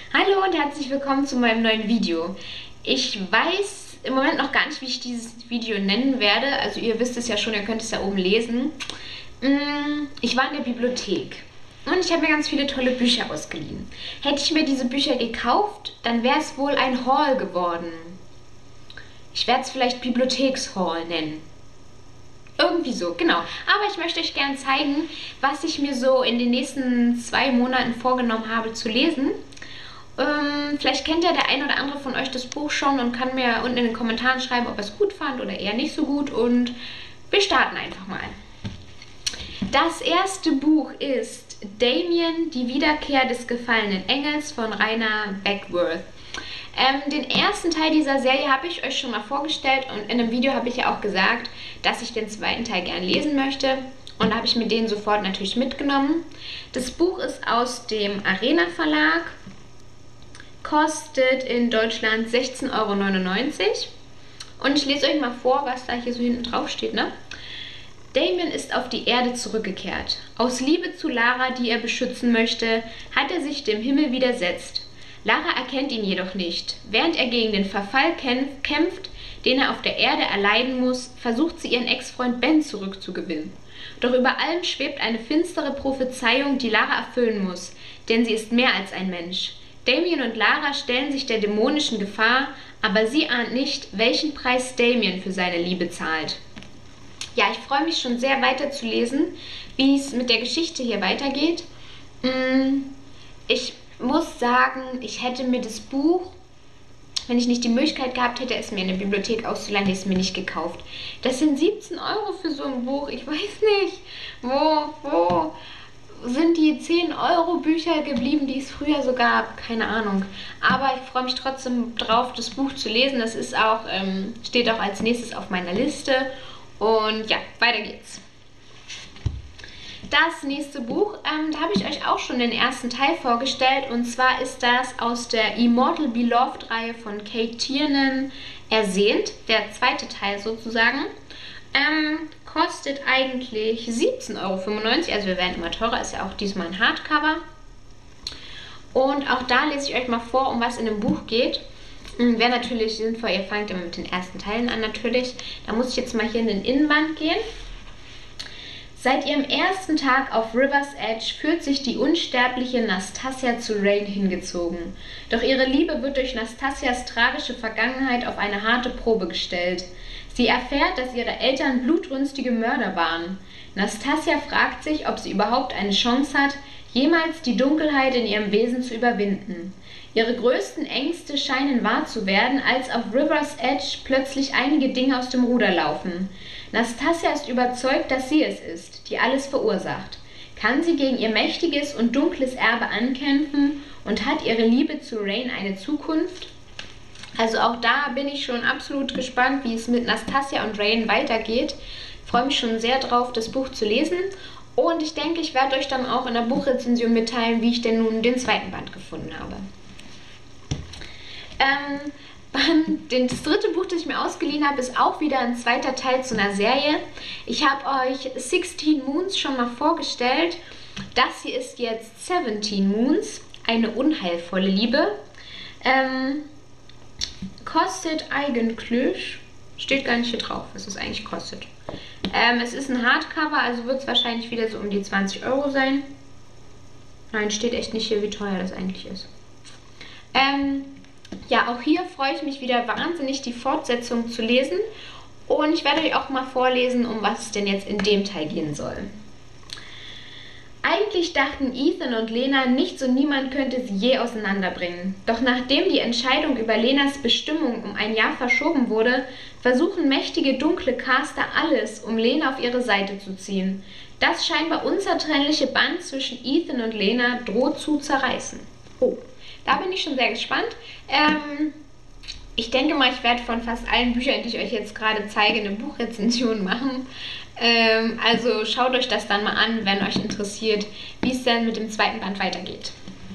Hallo und herzlich willkommen zu meinem neuen Video. Ich weiß im Moment noch gar nicht, wie ich dieses Video nennen werde. Also ihr wisst es ja schon, ihr könnt es ja oben lesen. Ich war in der Bibliothek und ich habe mir ganz viele tolle Bücher ausgeliehen. Hätte ich mir diese Bücher gekauft, dann wäre es wohl ein Haul geworden. Ich werde es vielleicht Bibliothekshaul nennen. Irgendwie so, genau. Aber ich möchte euch gerne zeigen, was ich mir so in den nächsten 2 Monaten vorgenommen habe zu lesen. Vielleicht kennt ja der ein oder andere von euch das Buch schon und kann mir unten in den Kommentaren schreiben, ob er es gut fand oder eher nicht so gut. Und wir starten einfach mal. Das erste Buch ist Damien, die Wiederkehr des gefallenen Engels von Rainer Beckworth. Den ersten Teil dieser Serie habe ich euch schon mal vorgestellt und in einem Video habe ich ja auch gesagt, dass ich den zweiten Teil gern lesen möchte. Und da habe ich mir den sofort natürlich mitgenommen. Das Buch ist aus dem Arena Verlag, kostet in Deutschland 16,99 € und ich lese euch mal vor, was da hier so hinten drauf steht, ne? Damien ist auf die Erde zurückgekehrt. Aus Liebe zu Lara, die er beschützen möchte, hat er sich dem Himmel widersetzt. Lara erkennt ihn jedoch nicht. Während er gegen den Verfall kämpft, den er auf der Erde erleiden muss, versucht sie ihren Ex-Freund Ben zurückzugewinnen. Doch über allem schwebt eine finstere Prophezeiung, die Lara erfüllen muss, denn sie ist mehr als ein Mensch. Damien und Lara stellen sich der dämonischen Gefahr, aber sie ahnt nicht, welchen Preis Damien für seine Liebe zahlt. Ja, ich freue mich schon sehr weiterzulesen, wie es mit der Geschichte hier weitergeht. Ich muss sagen, ich hätte mir das Buch, wenn ich nicht die Möglichkeit gehabt hätte, es mir in der Bibliothek auszuleihen, hätte ich es mir nicht gekauft. Das sind 17 € für so ein Buch. Ich weiß nicht, wo sind die 10 € Bücher geblieben, die es früher so gab? Keine Ahnung. Aber ich freue mich trotzdem drauf, das Buch zu lesen. Das ist auch, steht auch als nächstes auf meiner Liste. Und ja, weiter geht's. Das nächste Buch, da habe ich euch auch schon den ersten Teil vorgestellt. Und zwar ist das aus der Immortal Beloved Reihe von Kate Tiernan Ersehnt. Der zweite Teil sozusagen. Kostet eigentlich 17,95 €, also wir werden immer teurer, ist ja auch diesmal ein Hardcover. Und auch da lese ich euch mal vor, um was in dem Buch geht. Wäre natürlich sinnvoll, ihr fangt immer mit den ersten Teilen an natürlich. Da muss ich jetzt mal hier in den Innenband gehen. Seit ihrem ersten Tag auf River's Edge fühlt sich die unsterbliche Nastasia zu Rain hingezogen. Doch ihre Liebe wird durch Nastasias tragische Vergangenheit auf eine harte Probe gestellt. Sie erfährt, dass ihre Eltern blutrünstige Mörder waren. Nastasia fragt sich, ob sie überhaupt eine Chance hat, jemals die Dunkelheit in ihrem Wesen zu überwinden. Ihre größten Ängste scheinen wahr zu werden, als auf River's Edge plötzlich einige Dinge aus dem Ruder laufen. Nastasia ist überzeugt, dass sie es ist, die alles verursacht. Kann sie gegen ihr mächtiges und dunkles Erbe ankämpfen und hat ihre Liebe zu Rain eine Zukunft? Also auch da bin ich schon absolut gespannt, wie es mit Nastasia und Rain weitergeht. Ich freue mich schon sehr drauf, das Buch zu lesen. Und ich denke, ich werde euch dann auch in der Buchrezension mitteilen, wie ich denn nun den zweiten Band gefunden habe. Das dritte Buch, das ich mir ausgeliehen habe, ist auch wieder ein zweiter Teil zu einer Serie. Ich habe euch 16 Moons schon mal vorgestellt. Das hier ist jetzt 17 Moons, eine unheilvolle Liebe. Kostet eigentlich, steht gar nicht hier drauf, was es eigentlich kostet. Es ist ein Hardcover, also wird es wahrscheinlich wieder so um die 20 € sein. Nein, steht echt nicht hier, wie teuer das eigentlich ist. Ja, auch hier freue ich mich wieder wahnsinnig, die Fortsetzung zu lesen. Und ich werde euch auch mal vorlesen, um was es denn jetzt in dem Teil gehen soll. Eigentlich dachten Ethan und Lena, nichts und niemand könnte sie je auseinanderbringen. Doch nachdem die Entscheidung über Lenas Bestimmung um ein Jahr verschoben wurde, versuchen mächtige dunkle Caster alles, um Lena auf ihre Seite zu ziehen. Das scheinbar unzertrennliche Band zwischen Ethan und Lena droht zu zerreißen. Oh, da bin ich schon sehr gespannt. Ich denke mal, ich werde von fast allen Büchern, die ich euch jetzt gerade zeige, eine Buchrezension machen. Also schaut euch das dann mal an, wenn euch interessiert, wie es dann mit dem zweiten Band weitergeht.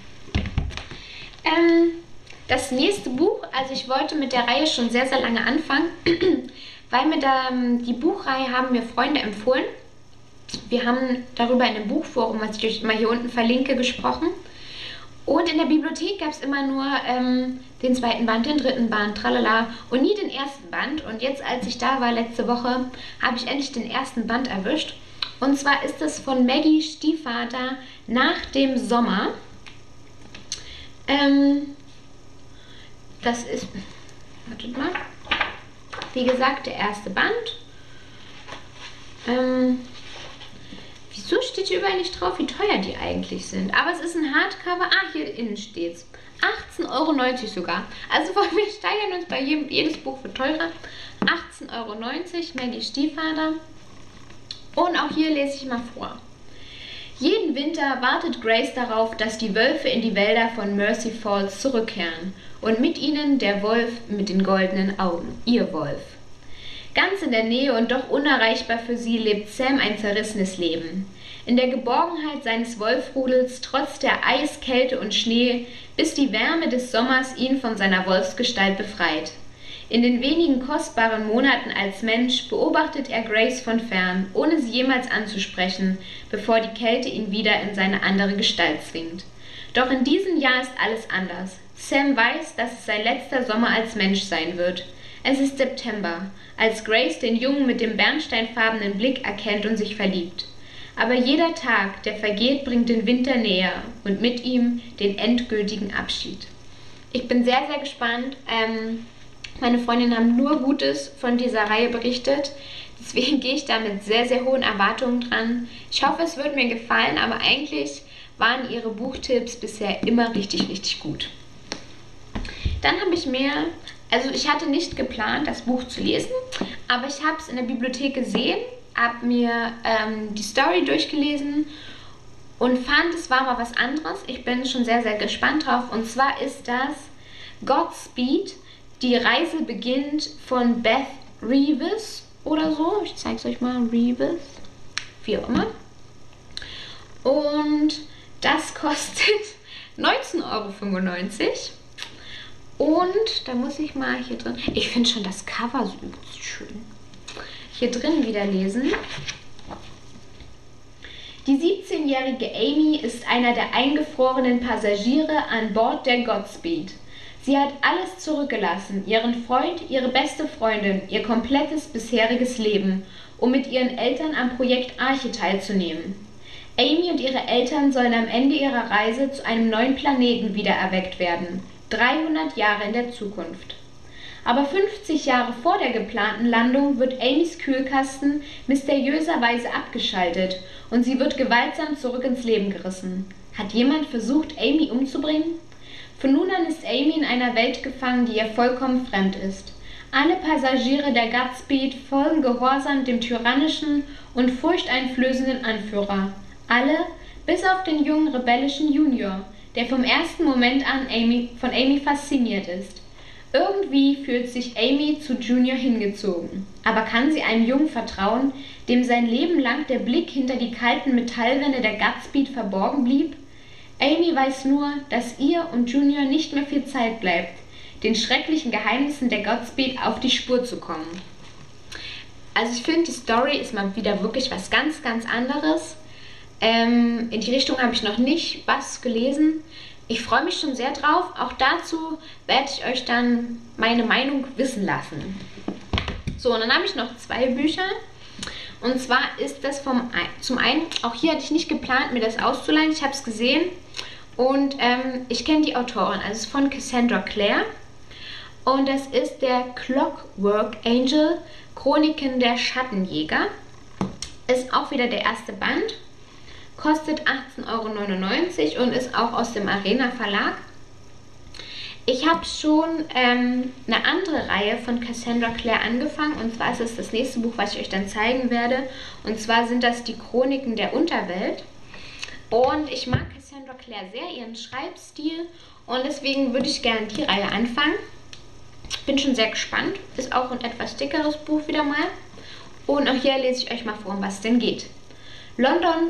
Das nächste Buch, also ich wollte mit der Reihe schon sehr, sehr lange anfangen, weil mir die Buchreihe haben mir Freunde empfohlen. Wir haben darüber in einem Buchforum, was ich euch mal hier unten verlinke, gesprochen. Und in der Bibliothek gab es immer nur den zweiten Band, den dritten Band, tralala, und nie den ersten Band. Und jetzt, als ich da war letzte Woche, habe ich endlich den ersten Band erwischt. Und zwar ist es von Maggie Stiefvater nach dem Sommer. Das ist, wartet mal, wie gesagt, der erste Band. Wieso steht hier überall nicht drauf, wie teuer die eigentlich sind? Aber es ist ein Hardcover. Ah, hier innen steht's. 18,90 € sogar. Also wir steigern uns bei jedes Buch für teurer. 18,90 €, Maggie Stiefvater. Und auch hier lese ich mal vor. Jeden Winter wartet Grace darauf, dass die Wölfe in die Wälder von Mercy Falls zurückkehren. Und mit ihnen der Wolf mit den goldenen Augen, ihr Wolf. Ganz in der Nähe und doch unerreichbar für sie lebt Sam ein zerrissenes Leben. In der Geborgenheit seines Wolfrudels trotz der Eis, Kälte und Schnee, bis die Wärme des Sommers ihn von seiner Wolfsgestalt befreit. In den wenigen kostbaren Monaten als Mensch beobachtet er Grace von fern, ohne sie jemals anzusprechen, bevor die Kälte ihn wieder in seine andere Gestalt zwingt. Doch in diesem Jahr ist alles anders. Sam weiß, dass es sein letzter Sommer als Mensch sein wird. Es ist September, als Grace den Jungen mit dem bernsteinfarbenen Blick erkennt und sich verliebt. Aber jeder Tag, der vergeht, bringt den Winter näher und mit ihm den endgültigen Abschied. Ich bin sehr, sehr gespannt. Meine Freundinnen haben nur Gutes von dieser Reihe berichtet. Deswegen gehe ich da mit sehr, sehr hohen Erwartungen dran. Ich hoffe, es wird mir gefallen, aber eigentlich waren ihre Buchtipps bisher immer richtig, richtig gut. Dann habe ich mir, also ich hatte nicht geplant, das Buch zu lesen, aber ich habe es in der Bibliothek gesehen, habe mir die Story durchgelesen und fand, es war mal was anderes. Ich bin schon sehr, sehr gespannt drauf. Und zwar ist das Godspeed. Die Reise beginnt von Beth Revis oder so. Ich zeige es euch mal. Revis. Wie auch immer. Und das kostet 19,95 €. Und da muss ich mal hier drin. Ich finde schon das Cover so schön. Hier drin wieder lesen. Die 17-jährige Amy ist einer der eingefrorenen Passagiere an Bord der Godspeed. Sie hat alles zurückgelassen, ihren Freund, ihre beste Freundin, ihr komplettes bisheriges Leben, um mit ihren Eltern am Projekt Arche teilzunehmen. Amy und ihre Eltern sollen am Ende ihrer Reise zu einem neuen Planeten wiedererweckt werden, 300 Jahre in der Zukunft. Aber 50 Jahre vor der geplanten Landung wird Amys Kühlkasten mysteriöserweise abgeschaltet und sie wird gewaltsam zurück ins Leben gerissen. Hat jemand versucht, Amy umzubringen? Von nun an ist Amy in einer Welt gefangen, die ihr vollkommen fremd ist. Alle Passagiere der Godspeed folgen gehorsam dem tyrannischen und furchteinflößenden Anführer. Alle, bis auf den jungen rebellischen Junior, der vom ersten Moment an von Amy fasziniert ist. Irgendwie fühlt sich Amy zu Junior hingezogen. Aber kann sie einem Jungen vertrauen, dem sein Leben lang der Blick hinter die kalten Metallwände der Godspeed verborgen blieb? Amy weiß nur, dass ihr und Junior nicht mehr viel Zeit bleibt, den schrecklichen Geheimnissen der Godspeed auf die Spur zu kommen. Also ich finde, die Story ist mal wieder wirklich was ganz, ganz anderes. In die Richtung habe ich noch nicht was gelesen. Ich freue mich schon sehr drauf. Auch dazu werde ich euch dann meine Meinung wissen lassen. So, und dann habe ich noch 2 Bücher. Und zwar ist das zum einen, auch hier hatte ich nicht geplant, mir das auszuleihen. Ich habe es gesehen und ich kenne die Autorin. Also es ist von Cassandra Clare. Und das ist der Clockwork Angel, Chroniken der Schattenjäger. Ist auch wieder der erste Band. Kostet 18,99 € und ist auch aus dem Arena Verlag. Ich habe schon eine andere Reihe von Cassandra Clare angefangen. Und zwar ist es das nächste Buch, was ich euch dann zeigen werde. Und zwar sind das die Chroniken der Unterwelt. Und ich mag Cassandra Clare sehr, ihren Schreibstil. Und deswegen würde ich gerne die Reihe anfangen. Bin schon sehr gespannt. Ist auch ein etwas dickeres Buch wieder mal. Und auch hier lese ich euch mal vor, um was es denn geht. London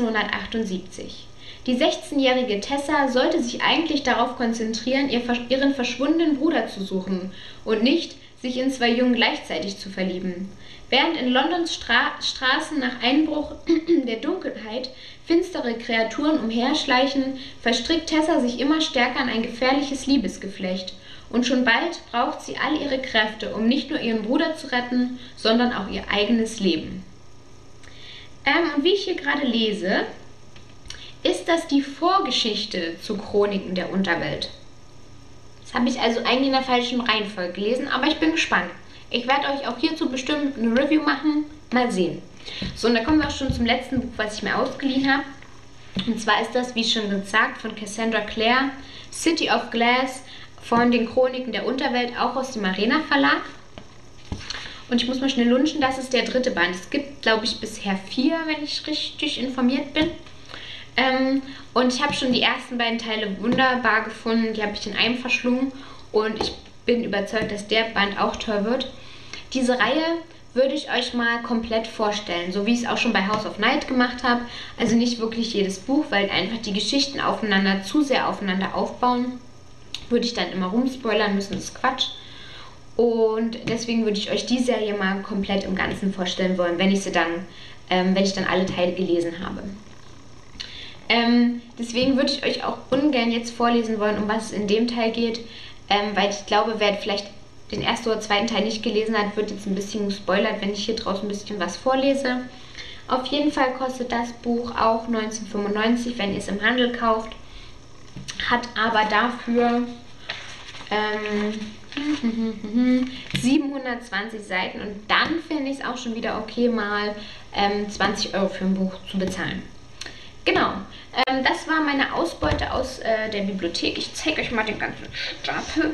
1878. Die 16-jährige Tessa sollte sich eigentlich darauf konzentrieren, ihren verschwundenen Bruder zu suchen und nicht, sich in 2 Jungen gleichzeitig zu verlieben. Während in Londons Straßen nach Einbruch der Dunkelheit finstere Kreaturen umherschleichen, verstrickt Tessa sich immer stärker in ein gefährliches Liebesgeflecht. Und schon bald braucht sie all ihre Kräfte, um nicht nur ihren Bruder zu retten, sondern auch ihr eigenes Leben. Und wie ich hier gerade lese, ist das die Vorgeschichte zu Chroniken der Unterwelt. Das habe ich also eigentlich in der falschen Reihenfolge gelesen, aber ich bin gespannt. Ich werde euch auch hierzu bestimmt eine Review machen. Mal sehen. So, und da kommen wir auch schon zum letzten Buch, was ich mir ausgeliehen habe. Und zwar ist das, wie schon gesagt, von Cassandra Clare, City of Glass, von den Chroniken der Unterwelt, auch aus dem Arena Verlag. Und ich muss mal schnell lunchen, das ist der 3. Band. Es gibt, glaube ich, bisher 4, wenn ich richtig informiert bin. Und ich habe schon die ersten beiden Teile wunderbar gefunden. Die habe ich in einem verschlungen und ich bin überzeugt, dass der Band auch toll wird. Diese Reihe würde ich euch mal komplett vorstellen, so wie ich es auch schon bei House of Night gemacht habe. Also nicht wirklich jedes Buch, weil einfach die Geschichten zu sehr aufeinander aufbauen. Würde ich dann immer rumspoilern müssen, das ist Quatsch. Und deswegen würde ich euch die Serie mal komplett im Ganzen vorstellen wollen, wenn ich dann alle Teile gelesen habe. Deswegen würde ich euch auch ungern jetzt vorlesen wollen, um was es in dem Teil geht, weil ich glaube, wer vielleicht den ersten oder zweiten Teil nicht gelesen hat, wird jetzt ein bisschen gespoilert, wenn ich hier draußen ein bisschen was vorlese. Auf jeden Fall kostet das Buch auch 19,95 €, wenn ihr es im Handel kauft, hat aber dafür 720 Seiten und dann finde ich es auch schon wieder okay, mal 20 € für ein Buch zu bezahlen. Genau, das war meine Ausbeute aus der Bibliothek. Ich zeige euch mal den ganzen Stapel.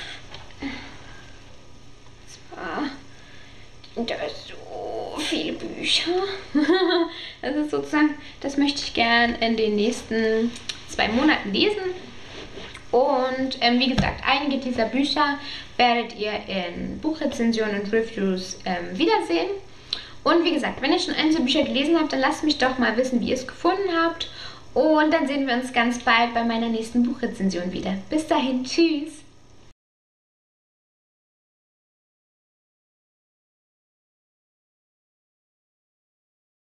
Da ist so viele Bücher. Das ist sozusagen, das möchte ich gern in den nächsten 2 Monaten lesen. Und wie gesagt, einige dieser Bücher werdet ihr in Buchrezensionen und Reviews wiedersehen. Und wie gesagt, wenn ihr schon einzelne Bücher gelesen habt, dann lasst mich doch mal wissen, wie ihr es gefunden habt. Und dann sehen wir uns ganz bald bei meiner nächsten Buchrezension wieder. Bis dahin, tschüss!